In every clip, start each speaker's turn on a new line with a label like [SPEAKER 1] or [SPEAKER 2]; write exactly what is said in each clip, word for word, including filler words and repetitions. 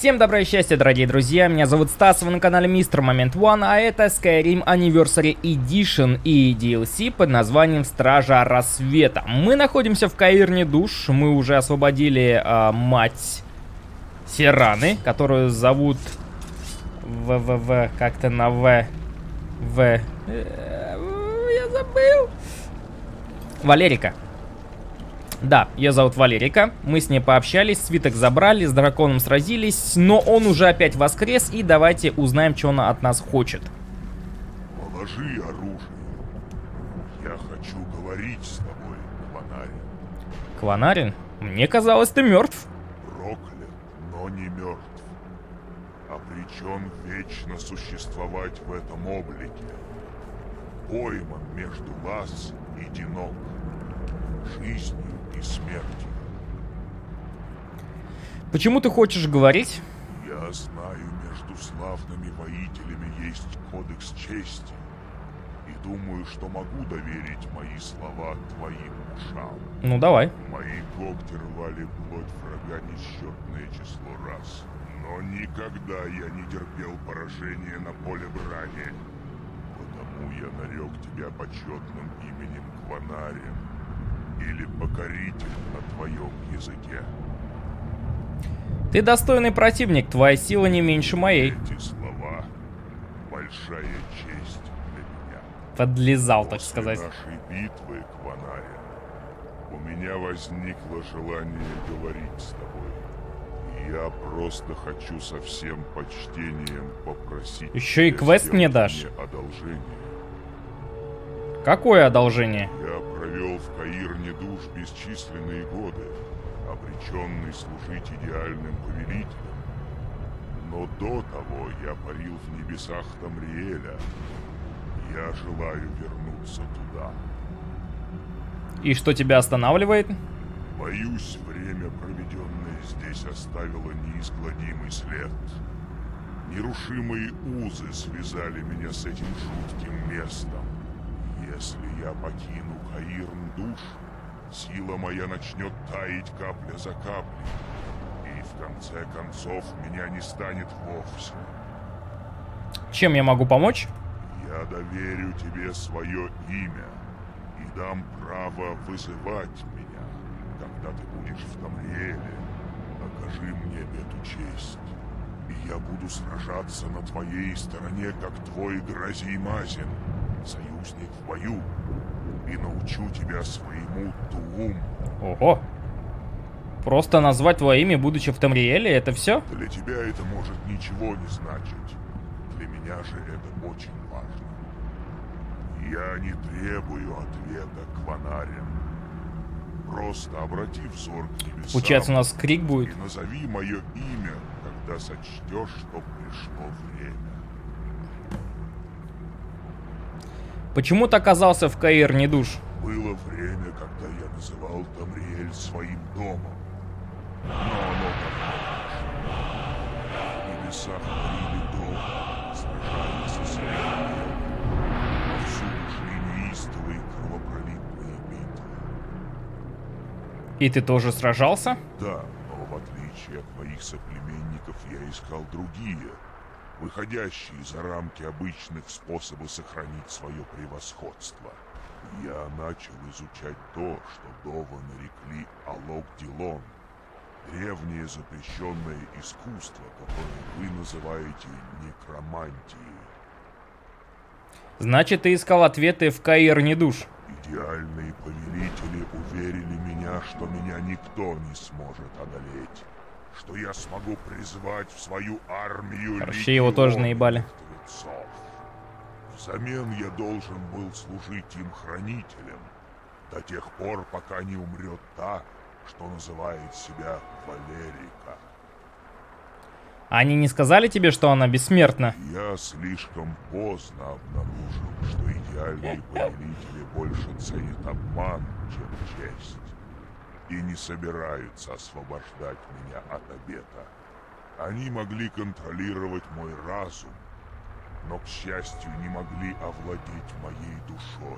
[SPEAKER 1] Всем добра и счастья, дорогие друзья, меня зовут Стас, вы на канале Мистер Момент One, а это Skyrim Anniversary Edition и ди эл си под названием Стража Рассвета. Мы находимся в Каирне душ, мы уже освободили а, мать Сираны, которую зовут В В В, как-то на В, В, я забыл, Валерика. Да, ее зовут Валерика, мы с ней пообщались, свиток забрали, с драконом сразились, но он уже опять воскрес, и давайте узнаем, что он от нас хочет.
[SPEAKER 2] Положи оружие. Я хочу говорить с тобой, Кванарин.
[SPEAKER 1] Кванарин? Мне казалось, ты мертв.
[SPEAKER 2] Проклят, но не мертв. Обречен вечно существовать в этом облике. Пойман между вас и Динок. Жизнью и смертью.
[SPEAKER 1] Почему ты хочешь говорить?
[SPEAKER 2] Я знаю, между славными воителями есть кодекс чести. И думаю, что могу доверить мои слова твоим ушам.
[SPEAKER 1] Ну давай.
[SPEAKER 2] Мои когти рвали плоть врага несчетное число раз. Но никогда я не терпел поражения на поле брани. Потому я нарек тебя почетным именем Кванарин. Или покоритель на твоем языке.
[SPEAKER 1] Ты достойный противник, твоя сила не меньше моей.
[SPEAKER 2] Эти слова — большая честь для меня.
[SPEAKER 1] Подлизал, так
[SPEAKER 2] После
[SPEAKER 1] сказать.
[SPEAKER 2] нашей битвы, Кванарин, у меня возникло желание говорить с тобой. И я просто хочу со всем почтением попросить
[SPEAKER 1] Еще и
[SPEAKER 2] тебя
[SPEAKER 1] квест мне
[SPEAKER 2] сделать
[SPEAKER 1] дашь?
[SPEAKER 2] мне одолжение.
[SPEAKER 1] Какое одолжение?
[SPEAKER 2] Я провел в Каирне душ бесчисленные годы, обреченный служить идеальным повелителем. Но до того я парил в небесах Тамриэля. Я желаю вернуться туда.
[SPEAKER 1] И что тебя останавливает?
[SPEAKER 2] Боюсь, время, проведенное здесь, оставило неизгладимый след. Нерушимые узы связали меня с этим жутким местом. Если я покину Каирн душ, сила моя начнет таять капля за каплей, и в конце концов меня не станет вовсе.
[SPEAKER 1] Чем я могу помочь?
[SPEAKER 2] Я доверю тебе свое имя и дам право вызывать меня, когда ты будешь в Тамриэле. Окажи мне эту честь, и я буду сражаться на твоей стороне, как твой Гразий-Мазин, союзник в бою, и научу тебя своему Туум.
[SPEAKER 1] Ого. Просто назвать твое имя, будучи в Тамриэле, это все?
[SPEAKER 2] Для тебя это может ничего не значить. Для меня же это очень важно. Я не требую ответа, Кванарин. Просто обрати взор к небесам.
[SPEAKER 1] Получается, у нас крик будет.
[SPEAKER 2] И назови мое имя, когда сочтешь, что пришло время.
[SPEAKER 1] Почему ты оказался в Каирне душ?
[SPEAKER 2] Было время, когда я называл Тамриэль своим домом. Но оно давно прошло. В небесах парили долго, сражались со смертью. Повсюду шли неистовые кровопролитные битвы.
[SPEAKER 1] И ты тоже сражался?
[SPEAKER 2] Да, но в отличие от моих соплеменников я искал другие, выходящие за рамки обычных способов сохранить свое превосходство. Я начал изучать то, что Довы нарекли Алок-Дилон, древнее запрещенное искусство, которое вы называете некромантией.
[SPEAKER 1] Значит, ты искал ответы в Каирне душ.
[SPEAKER 2] Идеальные повелители уверили меня, что меня никто не сможет одолеть. Что я смогу призвать в свою армию
[SPEAKER 1] Короче, его тоже наебали.
[SPEAKER 2] мертвецов. Взамен я должен был служить им хранителем до тех пор, пока не умрет та, что называет себя Валерика.
[SPEAKER 1] Они не сказали тебе, что она бессмертна?
[SPEAKER 2] Я слишком поздно обнаружил, что идеальные повелители больше ценят обман, чем честь. И не собираются освобождать меня от обета. Они могли контролировать мой разум, но, к счастью, не могли овладеть моей душой.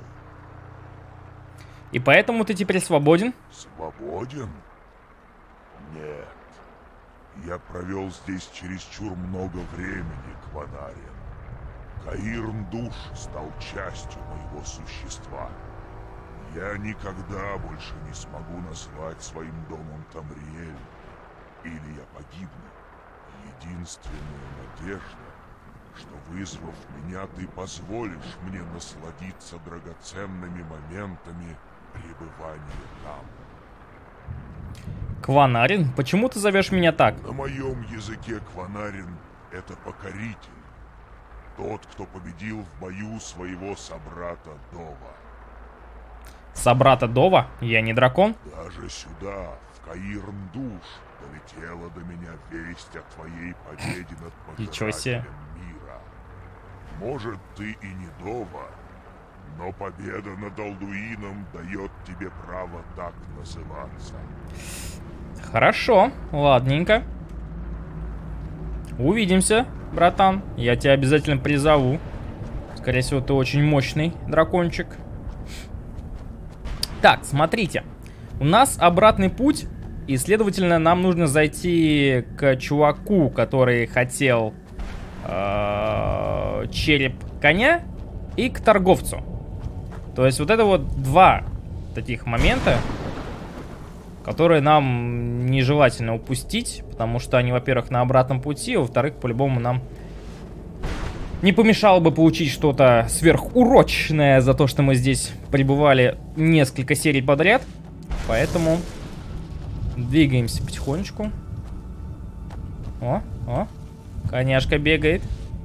[SPEAKER 1] И поэтому ты теперь свободен?
[SPEAKER 2] Свободен? Нет. Я провел здесь чересчур много времени, Кванарин. Каирн-душ стал частью моего существа. Я никогда больше не смогу назвать своим домом Тамриэль. Или я погибну. Единственная надежда, что, вызвав меня, ты позволишь мне насладиться драгоценными моментами пребывания там.
[SPEAKER 1] Кванарин? Почему ты зовешь меня так?
[SPEAKER 2] На моем языке Кванарин — это покоритель. Тот, кто победил в бою своего собрата Дова.
[SPEAKER 1] Собрата Дова? Я не дракон?
[SPEAKER 2] Даже сюда, в Каирн-душ, долетела до меня весть о твоей победе над
[SPEAKER 1] Ничего себе.
[SPEAKER 2] пожирателем мира. Может, ты и не Дова, но победа над Алдуином дает тебе право так называться.
[SPEAKER 1] Хорошо, ладненько. Увидимся, братан. Я тебя обязательно призову. Скорее всего, ты очень мощный дракончик. Так, смотрите. У нас обратный путь. И, следовательно, нам нужно зайти к чуваку, который хотел э, череп коня, и к торговцу. То есть вот это вот два таких момента, которые нам нежелательно упустить, потому что они, во-первых, на обратном пути, а во-вторых, по-любому нам не помешало бы получить что-то сверхурочное за то, что мы здесь пребывали несколько серий подряд. Поэтому двигаемся потихонечку. О, о, коняшка бегает.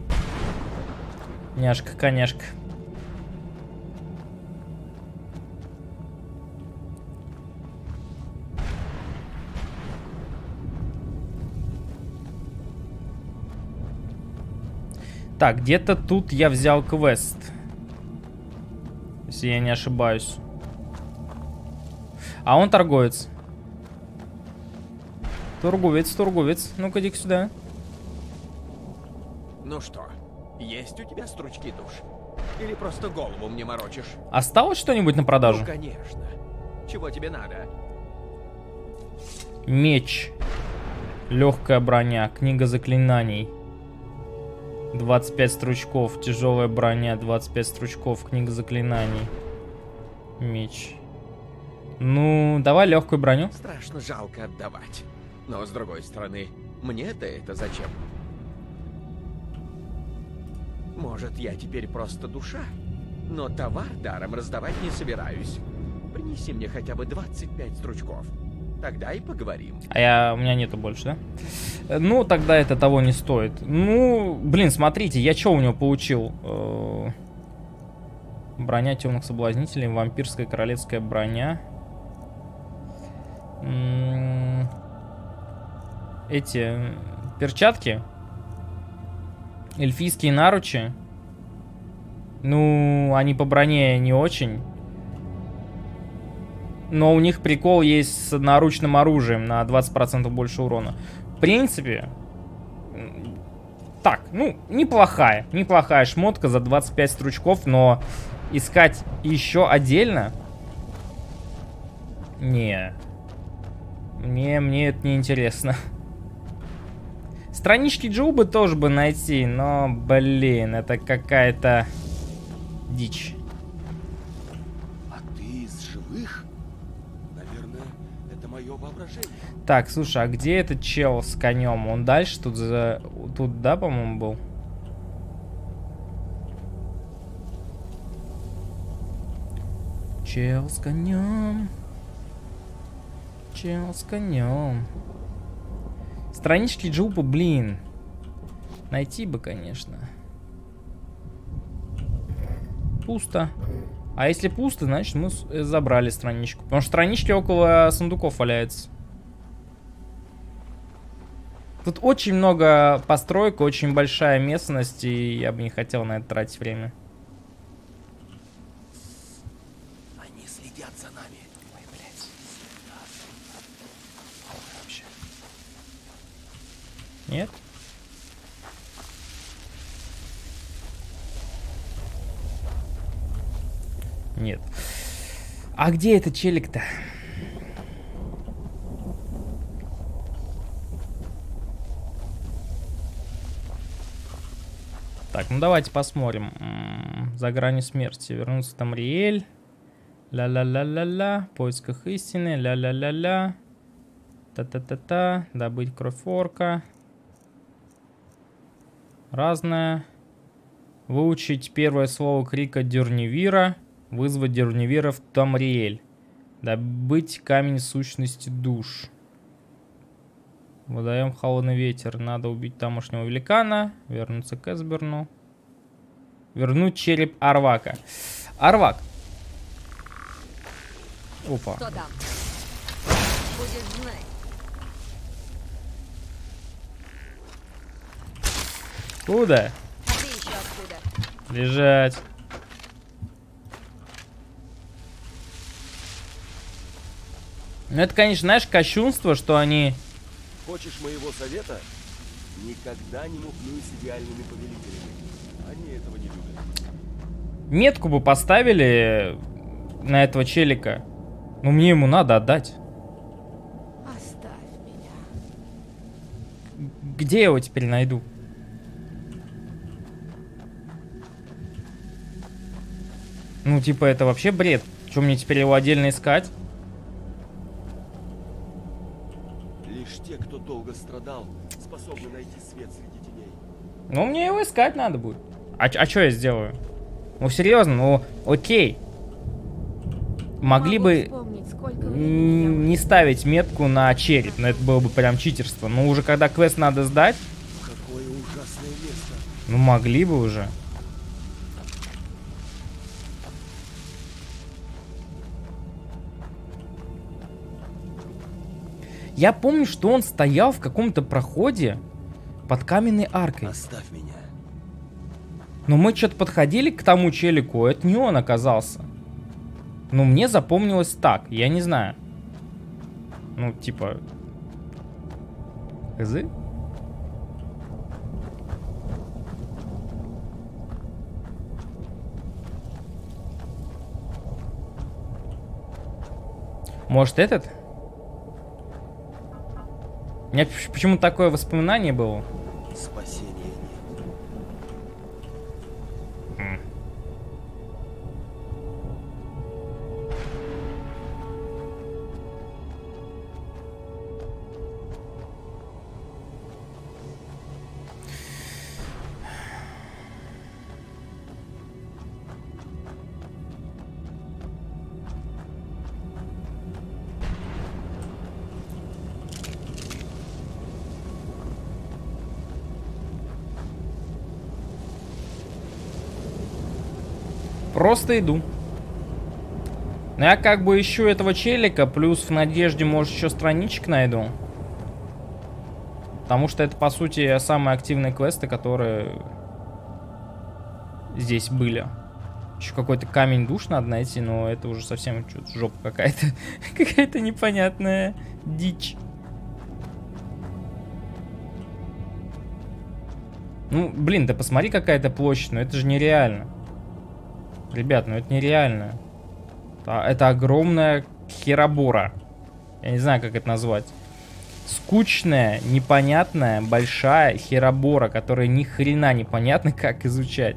[SPEAKER 1] Няшка, коняшка. Так, где-то тут я взял квест. Если я не ошибаюсь. А он торговец. Торговец, торговец. Ну-ка, иди сюда.
[SPEAKER 3] Ну что, есть у тебя стручки душ? Или просто голову мне морочишь?
[SPEAKER 1] Осталось что-нибудь на продажу?
[SPEAKER 3] Ну, конечно. Чего тебе надо?
[SPEAKER 1] Меч. Легкая броня. Книга заклинаний. двадцать пять стручков. Тяжелая броня. двадцать пять стручков. Книга заклинаний. Меч. Ну, давай легкую броню.
[SPEAKER 3] Страшно жалко отдавать. Но с другой стороны, мне-то это зачем? Может, я теперь просто душа? Но товар даром раздавать не собираюсь. Принеси мне хотя бы двадцать пять стручков. Тогда и поговорим.
[SPEAKER 1] А я, у меня нету больше, да? Ну, тогда это того не стоит. Ну, блин, смотрите, я что у него получил? Э-э- броня темных соблазнителей, вампирская королевская броня. М-м- эти перчатки. Эльфийские наручи. Ну, они по броне не очень. Но у них прикол есть с наручным оружием на двадцать процентов больше урона. В принципе, так, ну, неплохая. Неплохая шмотка за двадцать пять стручков, но искать еще отдельно? Не. Мне, мне это не интересно. Странички Джубы тоже бы найти, но, блин, это какая-то дичь. Так, слушай, а где этот чел с конем? Он дальше тут за... Тут, да, по-моему, был? Чел с конем. Чел с конем. Странички Джупа, блин. Найти бы, конечно. Пусто. А если пусто, значит мы забрали страничку. Потому что странички около сундуков валяются. Тут очень много построек, очень большая местность, и я бы не хотел на это тратить время.
[SPEAKER 3] Они следят за нами.
[SPEAKER 1] Ой, блядь. Вообще. Нет? Нет. А где этот челик-то? Так, ну давайте посмотрим. М-м, за гранью смерти. Вернуться в Тамриэль. Ля-ля-ля-ля-ля. В поисках истины. Ля-ля-ля-ля. Та-та-та-та. Добыть кровь орка. Разное. Выучить первое слово крика Дюрневира. Вызвать Дюрневира в Тамриэль. Добыть камень сущности душ. Выдаем холодный ветер. Надо убить тамошнего великана. Вернуться к Эсберну. Вернуть череп Арвака. Арвак. Опа.
[SPEAKER 4] Что там? Будешь знать.
[SPEAKER 1] Куда?
[SPEAKER 4] А ты еще откуда?
[SPEAKER 1] Лежать. Ну это, конечно, знаешь, кощунство, что они...
[SPEAKER 5] Хочешь моего совета? Никогда не мухлюй с идеальными повелителями. Они этого не любят.
[SPEAKER 1] Метку бы поставили на этого челика. Ну мне ему надо отдать.
[SPEAKER 4] Оставь меня.
[SPEAKER 1] Где я его теперь найду? Ну типа это вообще бред. Что мне теперь его отдельно искать?
[SPEAKER 5] Лишь те, кто долго страдал, способны найти свет среди теней.
[SPEAKER 1] Ну мне его искать надо будет. А, а что я сделаю? Ну серьезно, ну окей. Могли
[SPEAKER 4] Могу
[SPEAKER 1] бы
[SPEAKER 4] вспомнить, сколько времени я
[SPEAKER 1] н- не ставить метку на череп, но это было бы прям читерство. Но уже когда квест надо сдать,
[SPEAKER 5] Какое ужасное место.
[SPEAKER 1] ну могли бы уже. Я помню, что он стоял в каком-то проходе под каменной аркой.
[SPEAKER 5] Оставь меня.
[SPEAKER 1] Но мы что-то подходили к тому челику, это не он оказался. Ну, мне запомнилось так, я не знаю. Ну, типа... Хз? Может, этот? У меня поч- почему-то такое воспоминание было.
[SPEAKER 5] Спасения нет.
[SPEAKER 1] Просто иду. Но я как бы ищу этого челика, плюс в надежде, может, еще страничек найду. Потому что это, по сути, самые активные квесты, которые здесь были. Еще какой-то камень душ надо найти, но это уже совсем что-то жопа какая-то. Какая-то непонятная дичь. Ну, блин, да посмотри, какая-то площадь, но это же нереально. Ребят, ну это нереально. Это, это огромная херобора. Я не знаю, как это назвать. Скучная, непонятная, большая херобора, которая ни хрена непонятно, как изучать.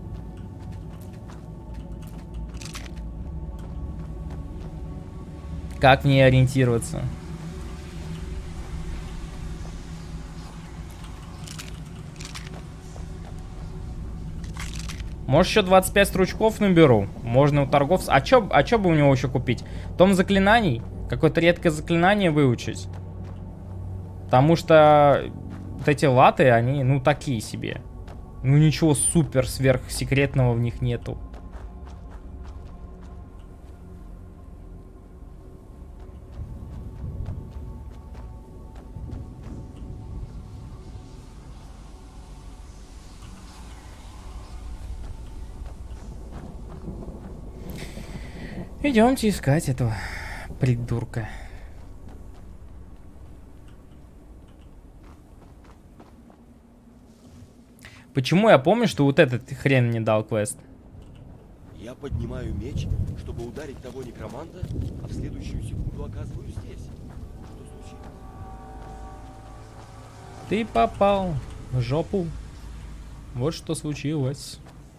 [SPEAKER 1] Как в ней ориентироваться? Может, еще двадцать пять стручков наберу. Можно у торговца. А чё, а чё бы у него еще купить? Том заклинаний? Какое-то редкое заклинание выучить. Потому что вот эти латы, они, ну, такие себе. Ну, ничего супер сверхсекретного в них нету. Идемте искать этого придурка. Почему я помню, что вот этот хрен мне дал квест?
[SPEAKER 5] Я поднимаю меч, чтобы ударить того некроманта, а в следующую секунду оказываюсь здесь. Что случилось?
[SPEAKER 1] Ты попал в жопу. Вот что случилось.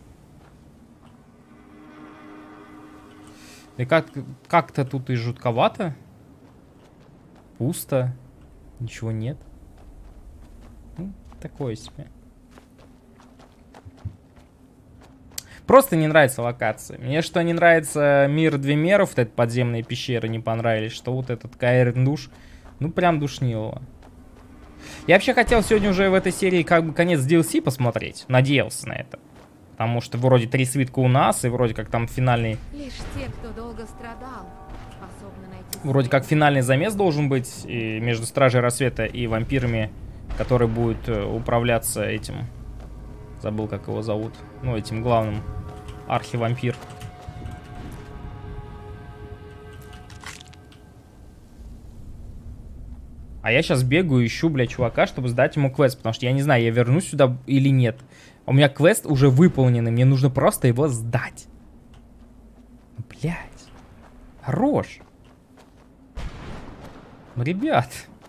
[SPEAKER 1] И как, как-то тут и жутковато. Пусто. Ничего нет. Ну, такое себе. Просто не нравится локация. Мне что не нравится мир Двемеров, вот эти подземные пещеры не понравились, что вот этот Каирн душ, ну прям душнило. Я вообще хотел сегодня уже в этой серии как бы конец ди эл си посмотреть. Надеялся на это. Потому что вроде три свитка у нас, и вроде как там финальный...
[SPEAKER 4] Лишь те, кто долго страдал, способны найти...
[SPEAKER 1] Вроде как финальный замес должен быть и между Стражей Рассвета и вампирами, который будет управляться этим... Забыл, как его зовут. Ну, этим главным. Архивампир. А я сейчас бегаю, ищу, блядь, чувака, чтобы сдать ему квест. Потому что я не знаю, я вернусь сюда или нет. У меня квест уже выполненный. Мне нужно просто его сдать. Блядь. Хорош. Ну, ребят.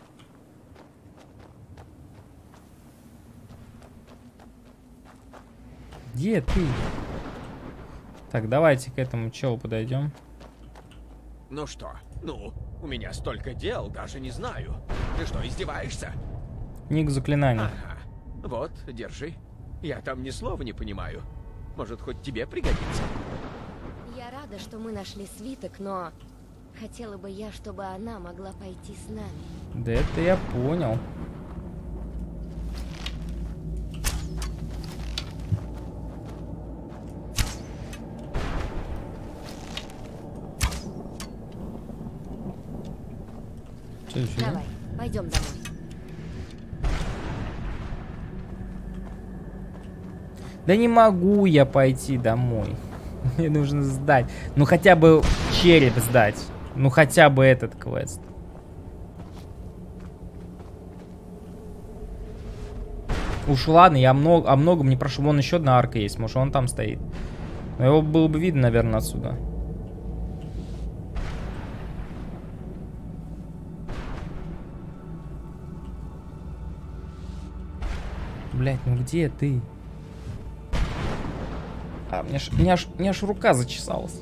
[SPEAKER 1] Где ты? Так, давайте к этому челу подойдем.
[SPEAKER 3] Ну что? Ну, у меня столько дел, даже не знаю. Ты что, издеваешься?
[SPEAKER 1] Книгу заклинаний.
[SPEAKER 3] Ага. Вот, держи. Я там ни слова не понимаю. Может, хоть тебе пригодится?
[SPEAKER 4] Я рада, что мы нашли свиток, но хотела бы я, чтобы она могла пойти с нами.
[SPEAKER 1] Да это я понял.
[SPEAKER 4] Давай, пойдем домой.
[SPEAKER 1] Да не могу я пойти домой. Мне нужно сдать. Ну хотя бы череп сдать. Ну хотя бы этот квест. Уж ладно, я много, о многом не прошу. Вон еще одна арка есть. Может он там стоит. Но его было бы видно, наверное, отсюда. Блять, ну где ты? А, мне аж, мне аж, мне аж рука зачесалась.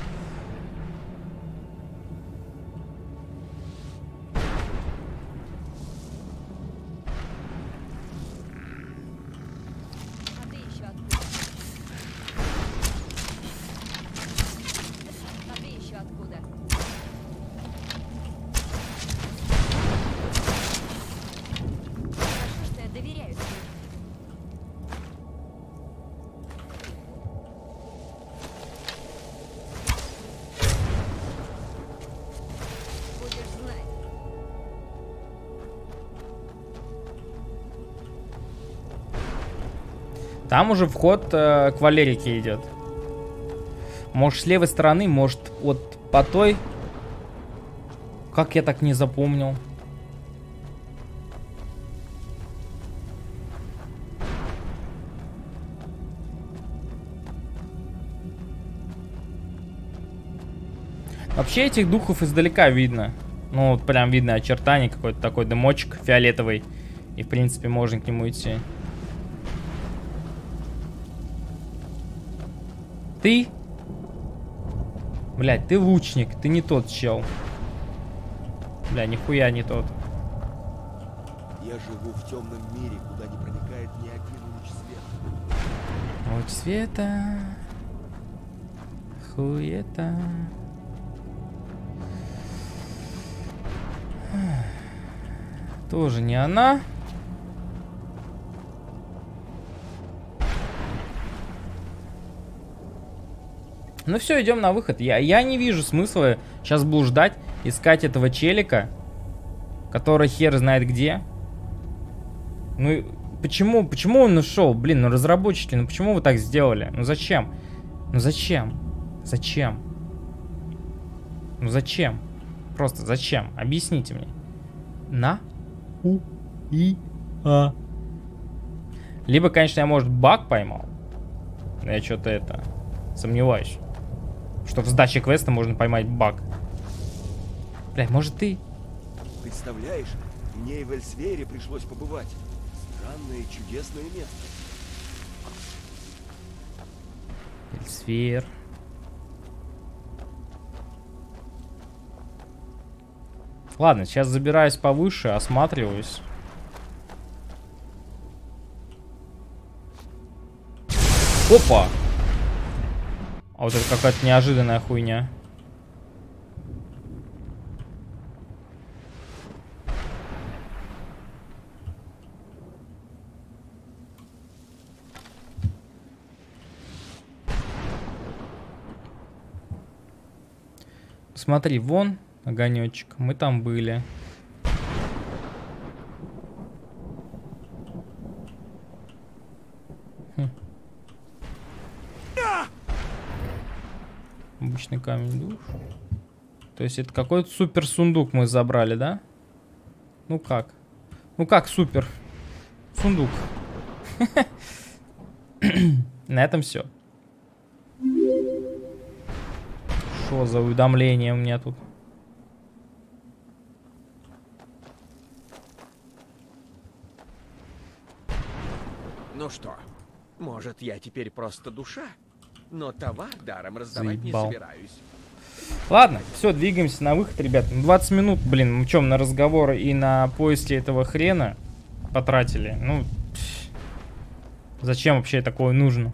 [SPEAKER 4] А ты еще откуда? А ты еще откуда? Хорошо, что я доверяю тебе. Будешь знать.
[SPEAKER 1] Там уже вход э, к Валерике идет. Может, с левой стороны, может, вот по той. Как я так не запомнил? Вообще этих духов издалека видно. Ну, вот прям видно очертания, какой-то такой дымочек фиолетовый. И, в принципе, можно к нему идти. Ты? Блядь, ты лучник, ты не тот чел. Бля, нихуя не тот.
[SPEAKER 5] Я живу в темном мире, куда не проникает ни один луч света.
[SPEAKER 1] Луч света. Хуета. Тоже не она. Ну все, идем на выход. Я, я не вижу смысла сейчас буду ждать, искать этого челика, который хер знает где. Ну почему, почему он ушел? Блин, ну разработчики, ну почему вы так сделали? Ну зачем? Ну зачем? Зачем? Ну зачем? Просто зачем? Объясните мне. На у и а. Либо, конечно, я, может, баг поймал. Но я что-то это сомневаюсь, что в сдаче квеста можно поймать баг. Блядь, может ты?
[SPEAKER 5] Представляешь, мне и в Эльсвере пришлось побывать. Странное и чудесное место.
[SPEAKER 1] Сфер. Ладно, сейчас забираюсь повыше, осматриваюсь. Опа! А вот это какая-то неожиданная хуйня. Смотри, вон огонечек. Мы там были. Хм. Обычный камень душ. То есть это какой-то супер сундук мы забрали, да? Ну как? Ну как супер? Сундук. На этом все. Что за уведомление у меня тут?
[SPEAKER 3] Ну что, может, я теперь просто душа? Но товар даром раздавать
[SPEAKER 1] Заебал.
[SPEAKER 3] не собираюсь.
[SPEAKER 1] Ладно, все, двигаемся на выход, ребят. двадцать минут, блин, мы чем на разговор и на поиски этого хрена потратили. Ну, зачем вообще такое нужно?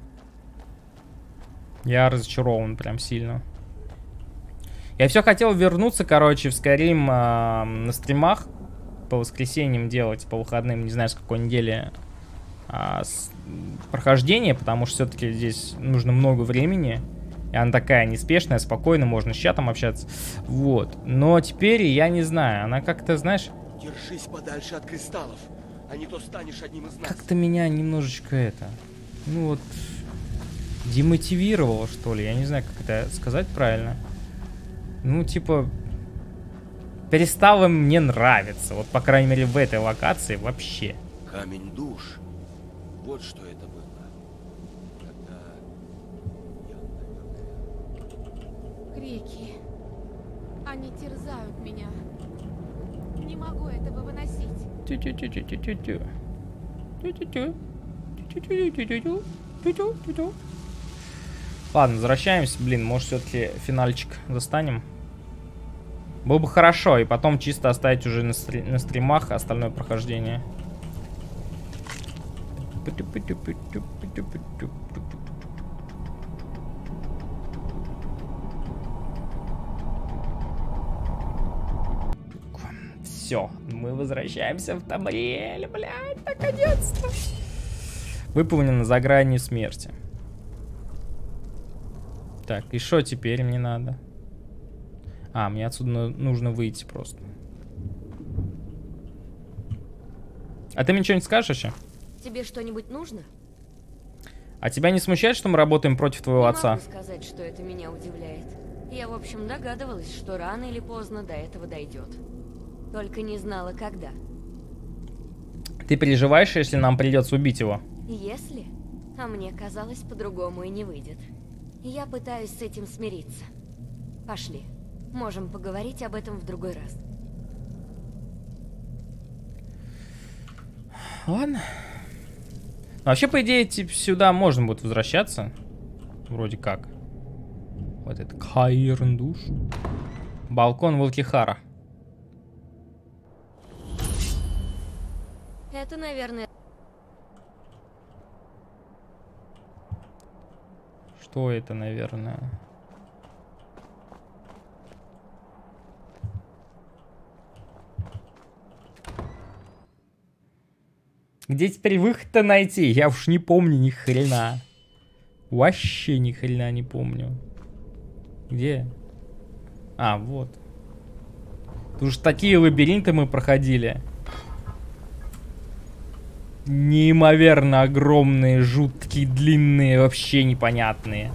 [SPEAKER 1] Я разочарован прям сильно. Я все хотел вернуться, короче, в Skyrim э, на стримах по воскресеньям делать, по выходным, не знаю, с какой недели э, с, прохождение, потому что все-таки здесь нужно много времени. И она такая неспешная, спокойно, можно с чатом общаться. Вот. Но теперь я не знаю, она как-то, знаешь...
[SPEAKER 5] Держись подальше от кристаллов, а не то станешь одним из нас.
[SPEAKER 1] Как-то меня немножечко это... Ну вот... Демотивировало, что ли. Я не знаю, как это сказать правильно. Ну, типа... Перестало мне нравиться. Вот, по крайней мере, в этой локации вообще.
[SPEAKER 5] Камень душ. Вот что это было. Когда... я,
[SPEAKER 6] Крики. Они терзают меня. Не могу этого выносить.
[SPEAKER 1] Тю-тю-тю-тю-тю-тю. Тю-тю-тю. Тю-тю-тю-тю-тю. Тю-тю-тю-тю. Ладно, возвращаемся. Блин, может, все-таки финальчик застанем. Было бы хорошо. И потом чисто оставить уже на, стри на стримах остальное прохождение. Все, мы возвращаемся в Тамриэль, блядь, наконец-то. Выполнено за гранью смерти. Так, и что теперь мне надо? А, мне отсюда нужно выйти просто. А ты мне что-нибудь скажешь еще?
[SPEAKER 4] Тебе что-нибудь нужно?
[SPEAKER 1] А тебя не смущает, что мы работаем против твоего
[SPEAKER 4] Не
[SPEAKER 1] отца?
[SPEAKER 4] могу сказать, что это меня удивляет. Я, в общем, догадывалась, что рано или поздно до этого дойдет. Только не знала, когда.
[SPEAKER 1] Ты переживаешь, если нам придется убить его?
[SPEAKER 4] Если? А мне казалось, по-другому и не выйдет. Я пытаюсь с этим смириться. Пошли. Можем поговорить об этом в другой раз.
[SPEAKER 1] Ладно. Вообще, по идее, типа, сюда можно будет возвращаться. Вроде как. Вот это Каирн душ. Балкон Волкихара.
[SPEAKER 4] Это, наверное...
[SPEAKER 1] Что это, наверное? Где теперь выход-то найти? Я уж не помню ни хрена. Вообще ни хрена не помню. Где? А, вот. Тут уж такие лабиринты мы проходили. Неимоверно огромные, жуткие, длинные, вообще непонятные.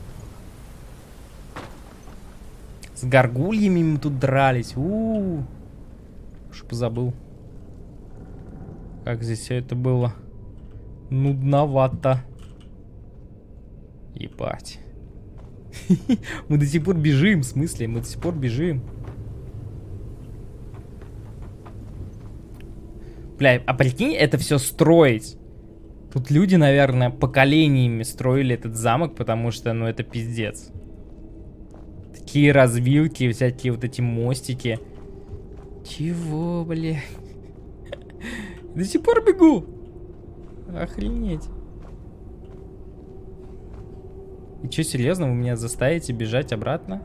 [SPEAKER 1] С горгульями мы тут дрались. У-у-у. Уж позабыл. Как здесь все это было нудновато. Ебать. Мы до сих пор бежим, в смысле? Мы до сих пор бежим. Бля, а прикинь, это все строить Тут люди, наверное, поколениями строили этот замок, потому что, ну, это пиздец. Такие развилки, всякие вот эти мостики. Чего, бля? До сих пор бегу. Охренеть. И что, серьезно, вы меня заставите бежать обратно?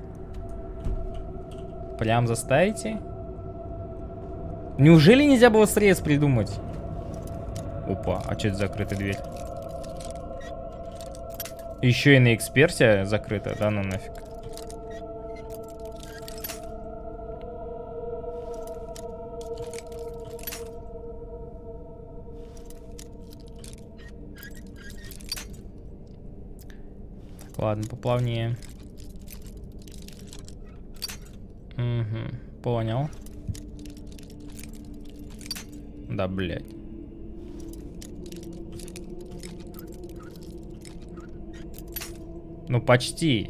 [SPEAKER 1] Прям заставите? Неужели нельзя было срез придумать? Опа, а что это закрытая дверь? Еще и на эксперте закрыта, да ну нафиг. Так, ладно, поплавнее. Угу, понял. Да, блядь. Ну, почти.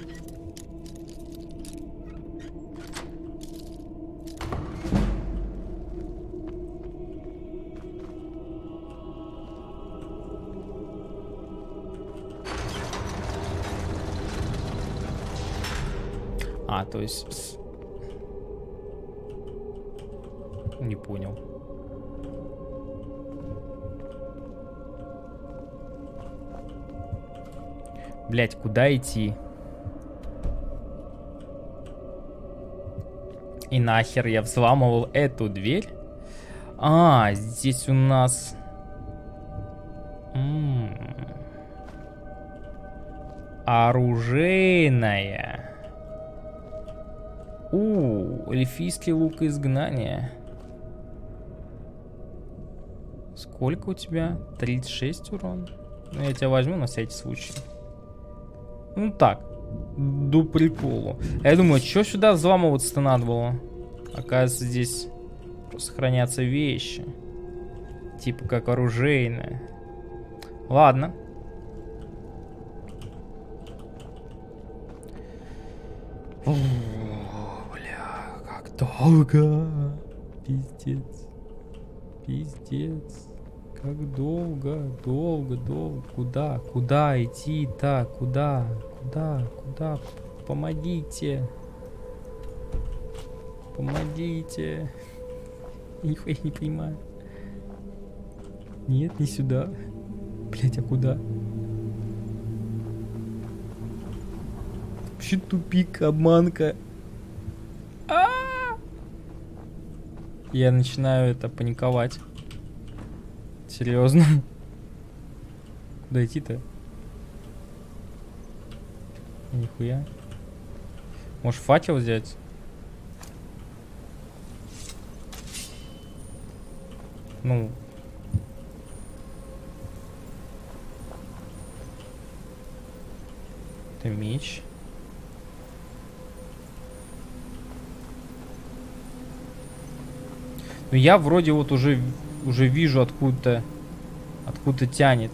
[SPEAKER 1] А, то есть... Не понял. Блять, куда идти? И нахер я взламывал эту дверь? А, здесь у нас... М -м. Оружейная. У, эльфийский лук изгнания. Сколько у тебя? тридцать шесть урон? Ну, я тебя возьму на всякий случай. Ну так, до приколу. Я думаю, что сюда взламываться-то надо было? Оказывается, здесь просто хранятся вещи. Типа как оружейная. Ладно. О, бля, как долго. Пиздец. Пиздец. Как долго, долго, долго. Куда, куда идти-то? Куда, куда, куда? Помогите. Помогите. Нихуя не понимаю. Нет, не сюда. Блять, а куда? Вообще тупик, обманка. А-а-а! Я начинаю это паниковать. Серьезно? Куда идти-то? Нихуя. Может, факел взять? Ну. Это меч. Ну я вроде вот уже уже вижу откуда откуда тянет.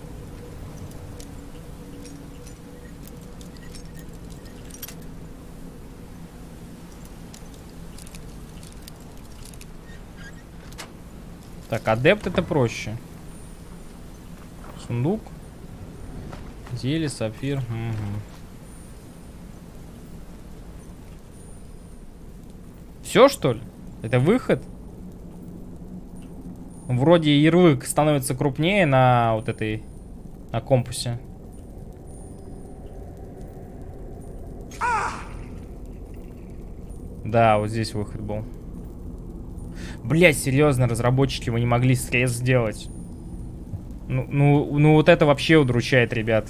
[SPEAKER 1] Так, адепт это проще. Сундук. Зелье, сапфир. Угу. Все, что ли? Это выход? Вроде ярлык становится крупнее на вот этой, на компасе. Да, вот здесь выход был. Блять, серьезно, разработчики, вы не могли срез сделать. Ну, ну, ну вот это вообще удручает, ребят.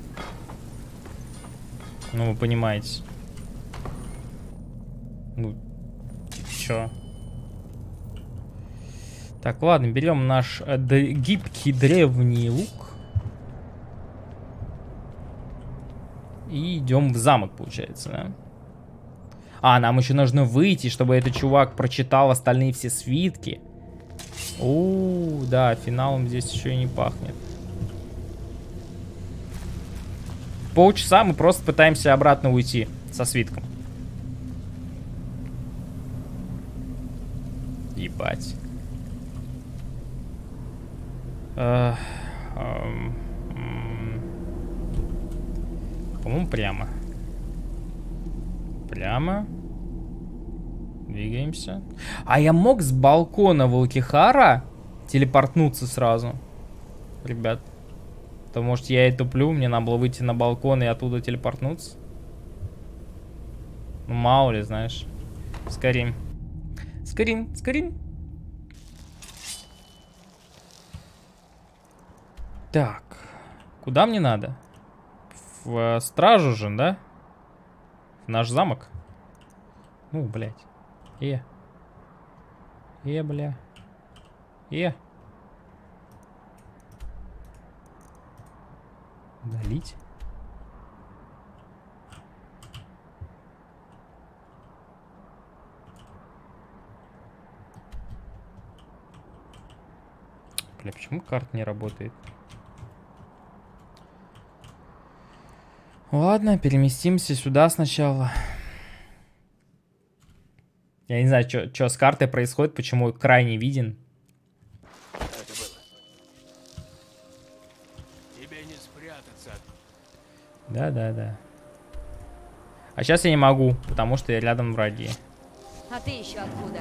[SPEAKER 1] Ну, вы понимаете. Ну, чё? Так, ладно, берем наш э, гибкий древний лук. И идем в замок, получается, да? А, нам еще нужно выйти, чтобы этот чувак прочитал остальные все свитки. О, да, финалом здесь еще и не пахнет. Полчаса мы просто пытаемся обратно уйти со свитком. Ебать. Эм, По-моему, прямо. Прямо. Двигаемся. А я мог с балкона Волкихара телепортнуться сразу? Ребят. То может я и туплю, мне надо было выйти на балкон и оттуда телепортнуться? Ну мало ли, знаешь. Скорим. Скорим, скорим. Так. Куда мне надо? В э, стражу же, да? В наш замок? Ну, блядь. Э. Э, бля. Э. Удалить. Бля, почему карта не работает? Ладно, переместимся сюда сначала. Я не знаю, что с картой происходит, почему край не виден.
[SPEAKER 5] Это было. Тебе не спрятаться.
[SPEAKER 1] Да, да, да. А сейчас я не могу, потому что я рядом враги.
[SPEAKER 4] А ты еще откуда?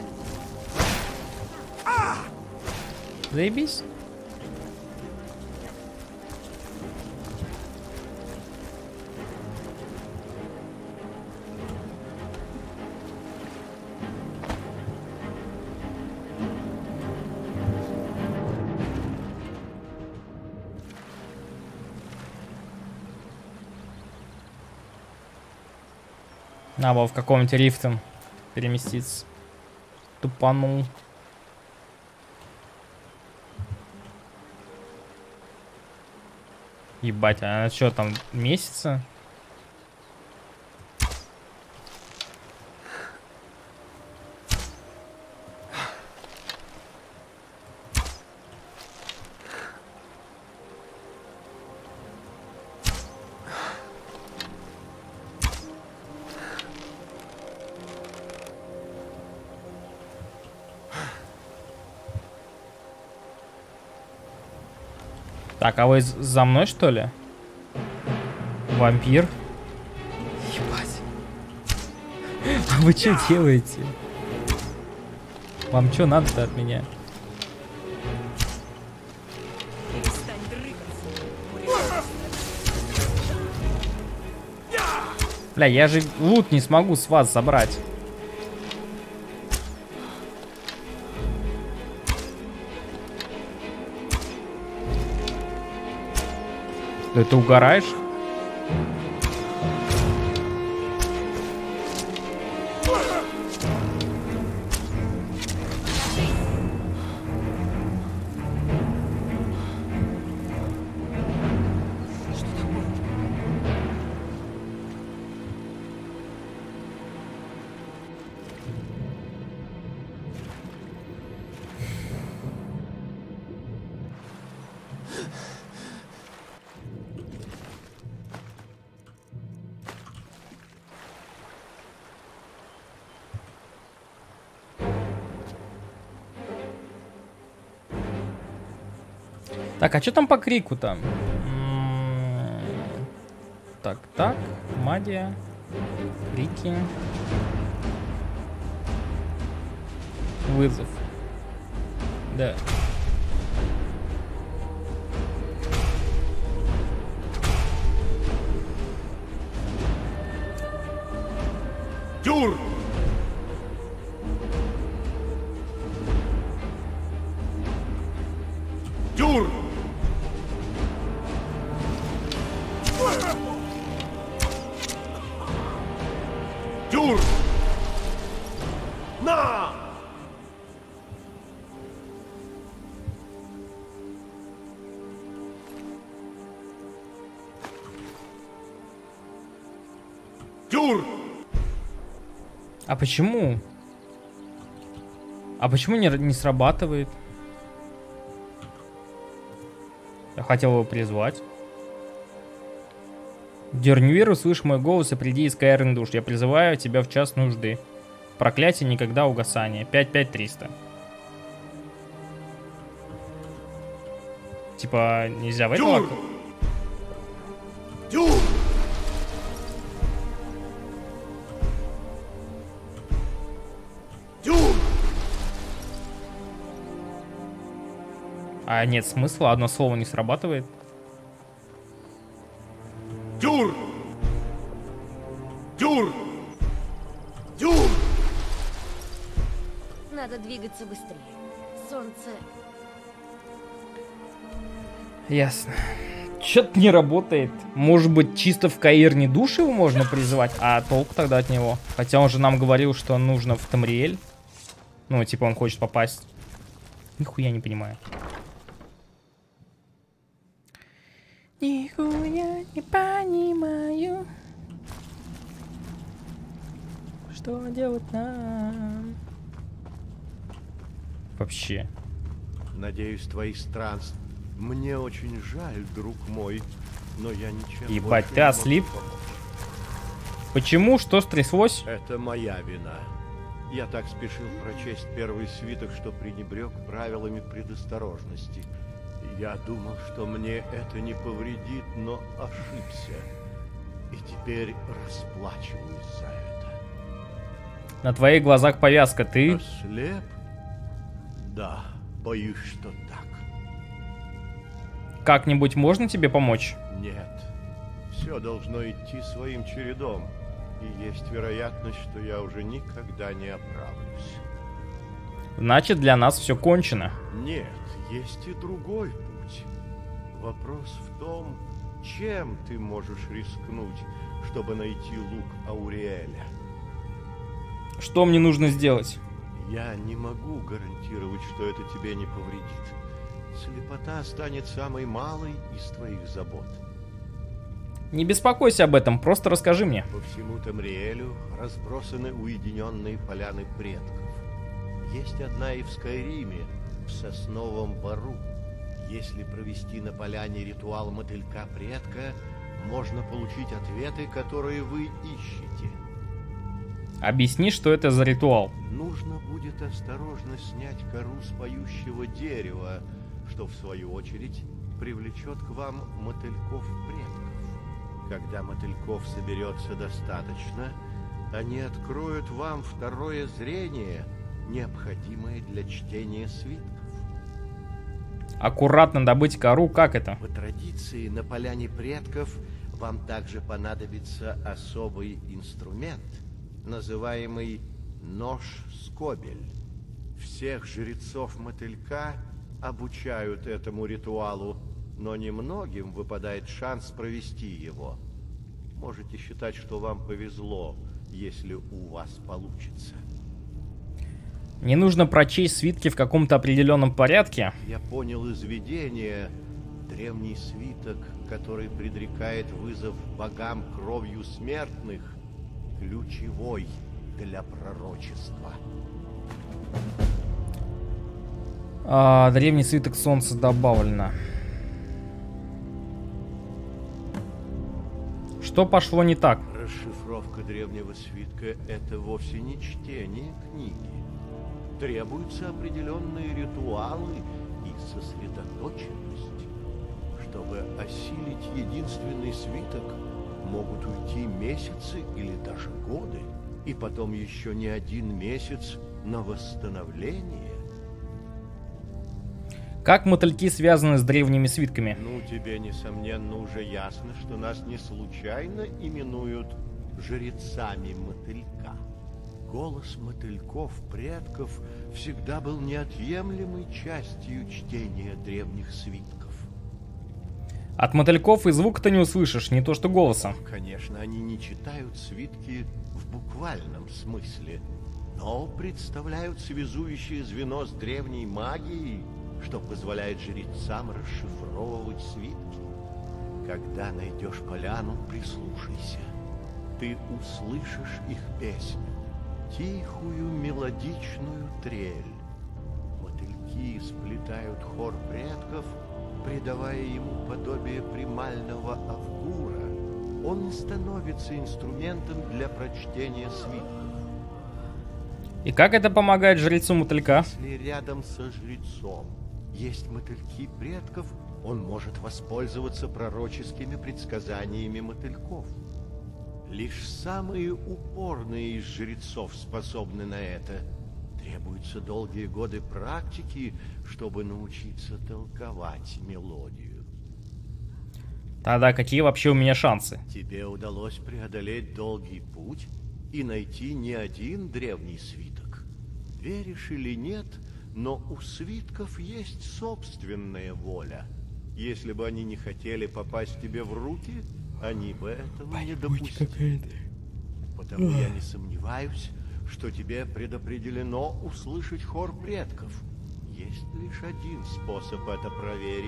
[SPEAKER 1] Заебись. Надо было в каком-нибудь рифте переместиться. Тупанул. Ебать, а она что там, месяца? Так, а вы за мной, что ли? Вампир? Ебать. А вы что делаете? Вам что надо-то от меня? Бля, я же лут не смогу с вас забрать. Да ты угораешь? Так, а что там по крику-то? Так, так, магия, крики, вызов. Да.
[SPEAKER 2] Тюр! Тюр! Тюр! На! Тюр!
[SPEAKER 1] А почему? А почему не, не срабатывает? Я хотел его призвать. Дернвир, услышь мой голос и приди из Каэрн душ. Я призываю тебя в час нужды. Проклятие никогда угасания. пять пять триста. Типа, нельзя в этого...
[SPEAKER 5] Тюр! Тюр!
[SPEAKER 1] А нет смысла, одно слово не срабатывает.
[SPEAKER 5] Тюр! Тюр! Тюр!
[SPEAKER 4] Надо двигаться быстрее. Солнце...
[SPEAKER 1] Ясно. Чё-то не работает. Может быть, чисто в Каирне душ его можно призывать? А толку тогда от него? Хотя он же нам говорил, что нужно в Тамриэль. Ну, типа он хочет попасть. Нихуя не понимаю. Нихуя не понимаю. Что делать нам? Вообще.
[SPEAKER 7] Надеюсь, твои странствия. Мне очень жаль, друг мой, но я ничем
[SPEAKER 1] Ебать,
[SPEAKER 7] больше
[SPEAKER 1] ты
[SPEAKER 7] не
[SPEAKER 1] ослип?
[SPEAKER 7] могу помочь.
[SPEAKER 1] Почему? Что стряслось?
[SPEAKER 7] Это моя вина. Я так спешил прочесть первый свиток, что пренебрег правилами предосторожности. Я думал, что мне это не повредит, но ошибся. И теперь расплачиваюсь за это.
[SPEAKER 1] На твоих глазах повязка, ты...
[SPEAKER 7] Ослеп? Да, боюсь, что так.
[SPEAKER 1] Как-нибудь можно тебе помочь?
[SPEAKER 7] Нет. Все должно идти своим чередом. И есть вероятность, что я уже никогда не оправлюсь.
[SPEAKER 1] Значит, для нас все кончено.
[SPEAKER 7] Нет, есть и другой путь. Вопрос в том, чем ты можешь рискнуть, чтобы найти лук Ауриэля.
[SPEAKER 1] Что мне нужно сделать?
[SPEAKER 7] Я не могу гарантировать, что это тебе не повредит. Слепота станет самой малой из твоих забот.
[SPEAKER 1] Не беспокойся об этом, просто расскажи мне.
[SPEAKER 7] По всему Тамриэлю разбросаны уединенные поляны предков. Есть одна и в Скайриме, в Сосновом Бору. Если провести на поляне ритуал мотылька предка, можно получить ответы, которые вы ищете.
[SPEAKER 1] Объясни, что это за ритуал.
[SPEAKER 7] Нужно будет осторожно снять кору с поющего дерева, что в свою очередь привлечет к вам мотыльков предков. Когда мотыльков соберется достаточно, они откроют вам второе зрение, необходимое для чтения свитков.
[SPEAKER 1] Аккуратно добыть кору, как это?
[SPEAKER 7] По традиции на поляне предков вам также понадобится особый инструмент, называемый нож-скобель. Всех жрецов мотылька обучают этому ритуалу, но немногим выпадает шанс провести его. Можете считать, что вам повезло, если у вас получится.
[SPEAKER 1] Не нужно прочесть свитки в каком-то определенном порядке.
[SPEAKER 7] Я понял из видения, древний свиток, который предрекает вызов богам кровью смертных, ключевой для пророчества.
[SPEAKER 1] А, древний свиток солнца добавлено. Что пошло не так?
[SPEAKER 7] Расшифровка древнего свитка — это вовсе не чтение книги. Требуются определенные ритуалы и сосредоточенность. Чтобы осилить единственный свиток, могут уйти месяцы или даже годы, и потом еще не один месяц на восстановление.
[SPEAKER 1] Как мотыльки связаны с древними свитками?
[SPEAKER 7] Ну, тебе, несомненно, уже ясно, что нас не случайно именуют жрецами мотылька. Голос мотыльков предков всегда был неотъемлемой частью чтения древних свитков.
[SPEAKER 1] От мотыльков и звука-то не услышишь, не то что голоса.
[SPEAKER 7] Конечно, они не читают свитки в буквальном смысле, но представляют связующее звено с древней магией, что позволяет жрецам расшифровывать свитки. Когда найдешь поляну, прислушайся. Ты услышишь их песню, тихую мелодичную трель. Мотыльки сплетают хор предков, придавая ему подобие примального авгура. Он становится инструментом для прочтения свитков.
[SPEAKER 1] И как это помогает жрецу мотылька?
[SPEAKER 7] Если рядом со жрецом есть мотыльки предков, он может воспользоваться пророческими предсказаниями мотыльков. Лишь самые упорные из жрецов способны на это. Требуются долгие годы практики, чтобы научиться толковать мелодию.
[SPEAKER 1] Тогда какие вообще у меня шансы?
[SPEAKER 7] Тебе удалось преодолеть долгий путь и найти не один древний свиток. Веришь или нет, но у свитков есть собственная воля. Если бы они не хотели попасть тебе в руки, они бы этого не допустили. Потому я не сомневаюсь, что тебе предопределено услышать хор предков. Есть лишь один способ это проверить.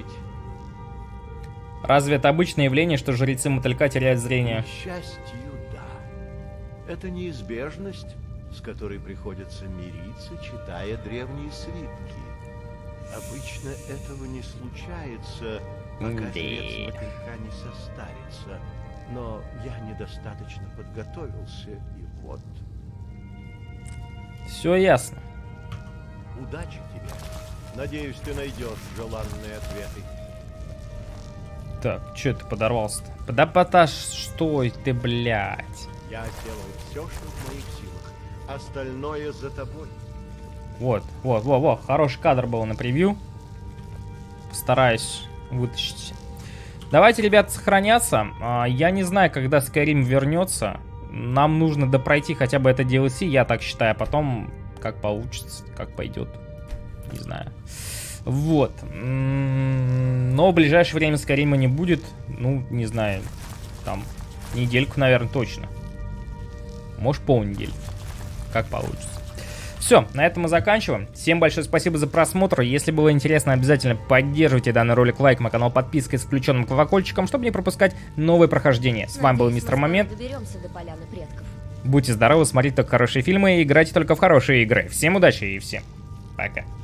[SPEAKER 1] Разве это обычное явление, что жрецы мотылька теряют зрение?
[SPEAKER 7] К счастью, да. Это неизбежность, с которой приходится мириться, читая древние свитки. Обычно этого не случается, пока жрец мотылька не состарится. Но я недостаточно подготовился, и вот...
[SPEAKER 1] Все ясно.
[SPEAKER 7] Удачи тебе. Надеюсь, ты найдешь желанные ответы.
[SPEAKER 1] Так, что ты подорвался-то? Да поташ, что ты, блядь?
[SPEAKER 7] Я сделал все, что в моих силах. Остальное за тобой.
[SPEAKER 1] Вот, вот, вот, вот. Хороший кадр был на превью. Постараюсь вытащить. Давайте, ребят, сохраняться. Я не знаю, когда Skyrim вернется. Нам нужно допройти хотя бы это ди эл си, я так считаю. Потом, как получится, как пойдет. Не знаю. Вот. Но в ближайшее время Skyrim не будет. Ну, не знаю. Там недельку, наверное, точно. Может, полнедели. Как получится. Все, на этом мы заканчиваем. Всем большое спасибо за просмотр. Если было интересно, обязательно поддерживайте данный ролик лайком, а канал подпиской с включенным колокольчиком, чтобы не пропускать новые прохождения. С вами был Мистер Момент.
[SPEAKER 4] Доберемся до поляны предков.
[SPEAKER 1] Будьте здоровы, смотрите только хорошие фильмы и играйте только в хорошие игры. Всем удачи и всем пока.